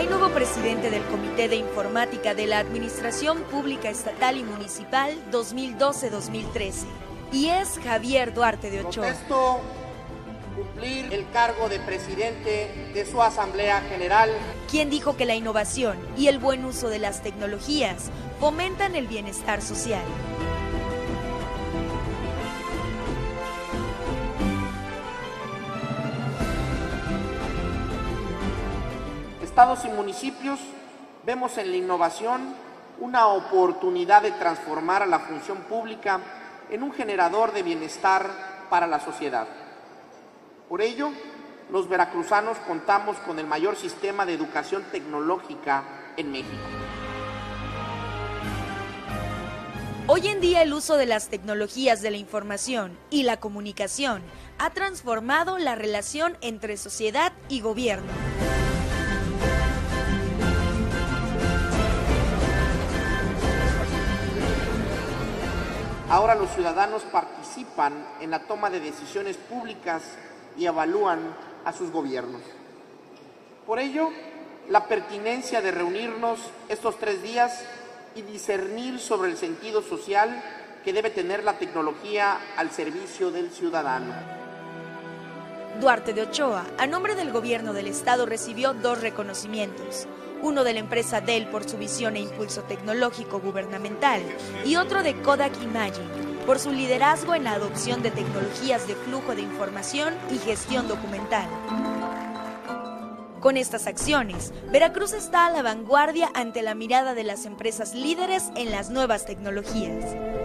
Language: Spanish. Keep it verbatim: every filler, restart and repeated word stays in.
Hay nuevo presidente del Comité de Informática de la Administración Pública Estatal y Municipal dos mil doce a dos mil trece y es Javier Duarte de Ochoa. Protesto cumplir el cargo de presidente de su Asamblea General, Quien dijo que la innovación y el buen uso de las tecnologías fomentan el bienestar social. estados y municipios vemos en la innovación una oportunidad de transformar a la función pública en un generador de bienestar para la sociedad. Por ello, los veracruzanos contamos con el mayor sistema de educación tecnológica en México. Hoy en día el uso de las tecnologías de la información y la comunicación ha transformado la relación entre sociedad y gobierno. Ahora los ciudadanos participan en la toma de decisiones públicas y evalúan a sus gobiernos. Por ello, la pertinencia de reunirnos estos tres días y discernir sobre el sentido social que debe tener la tecnología al servicio del ciudadano. Duarte de Ochoa, a nombre del gobierno del estado, recibió dos reconocimientos. Uno de la empresa Dell por su visión e impulso tecnológico gubernamental y otro de Kodak Imaging por su liderazgo en la adopción de tecnologías de flujo de información y gestión documental. Con estas acciones, Veracruz está a la vanguardia ante la mirada de las empresas líderes en las nuevas tecnologías.